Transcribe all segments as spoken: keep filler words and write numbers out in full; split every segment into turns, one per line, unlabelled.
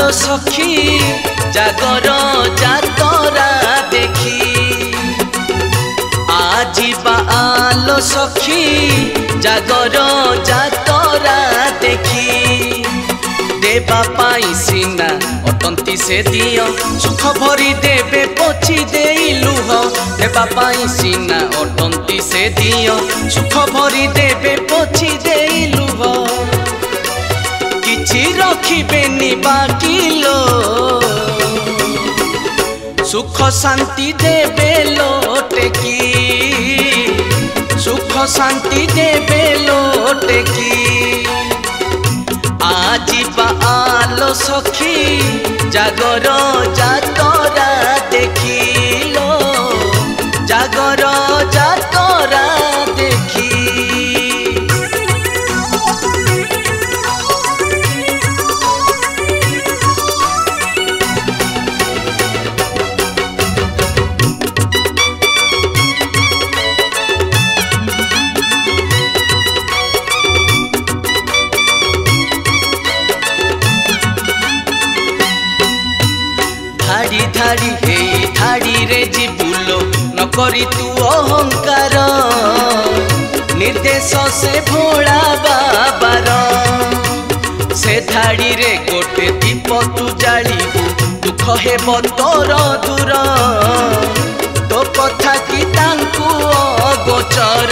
आलो सखी जागर जातरा देखी आजी आलो सखी जागर जातरा देखी देवा पाई सीना अटंती से दियो सुख भरी देवे पोछी दे लुह देवा पाई सीना अटंती से दियो सुख भरी देवे पोछी दे लुह किछि रखिबेनि बाकी लो सुख शांति देवे लोटेकी सुख शांति देवे लोटेकी आजी आलो सखी जागर जातरा देखिलो जागर जातरा देखी धाड़ी धाड़ी हे धाड़ी रे जीवुलो न करी तू अहंकार निर्देश से भोला बाबार से धाड़ी रे गोटे दीप तू जालिबू दुख हेब तोर दूर तो कथा कि तांकु अगोचर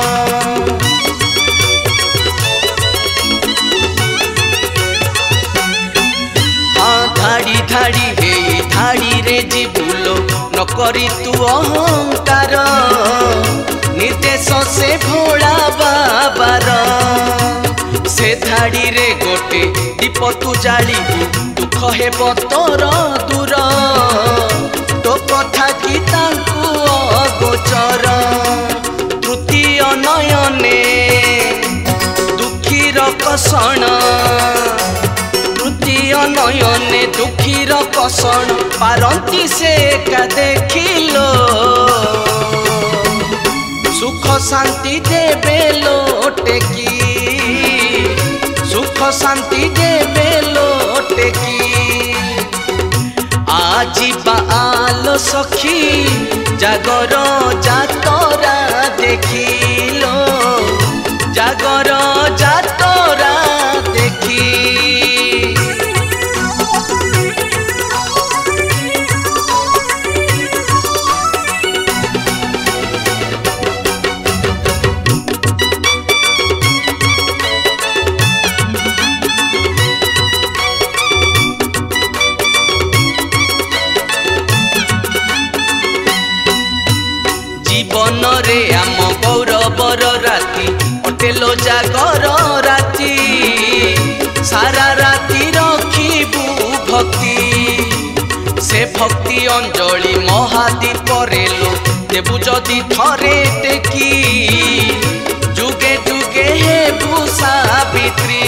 हाँ धाड़ी धाड़ी हे धाड़ी रे जीवुलो न करी तू अहंकार निर्देश से भोला बाबार से धाड़ी रे गोटे दीप तू जालिबू दुख हेब तोर दूर तो कथा कि तांकु अगोचर तृतीय नयने दुखीर कषण नयने दुखीर कषण पारंती से का देखिलो सुख शांति देवे लोटेकी सुख शांति देवे लोटेकी आजी आलो सखी जागर जातरा देखिलो जागर जातरा देखी जीवन रे आम गौरवर राति अटेलो जागर राति सारा राति रखिबू भक्ति से भक्ति अंजलि महादीप रेलो देबू जदि थरे टेकी जुगे जुगे हेबू सावित्री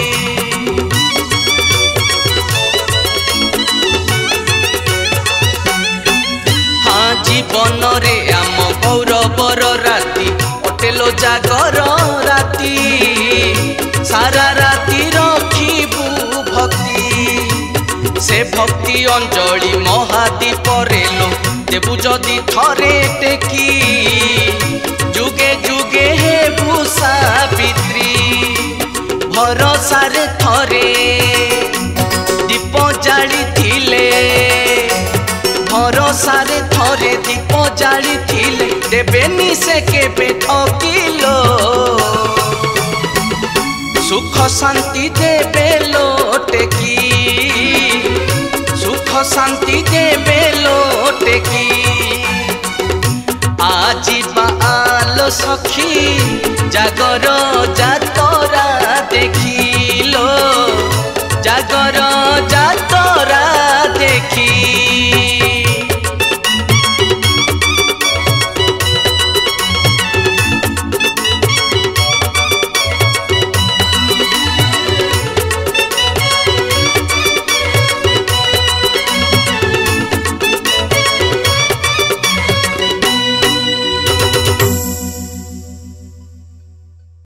जीवन रे आम गौरवर राति अटेलो जागर राति सारा राति रखिबू भक्ति से भक्ति अंजलि महादीप रेलो देबू जदि थरे टेकी जुगे जुगे हेबू सावित्री भरोसा रे थरे दीप जाली थिले भरोसा रे थरे दीप जाली थिले देवेनी से केबे ठकिलो सुख शांति देवे लोटेकी सुख शांति देवे लोटेकी आजी आलो सखी जागर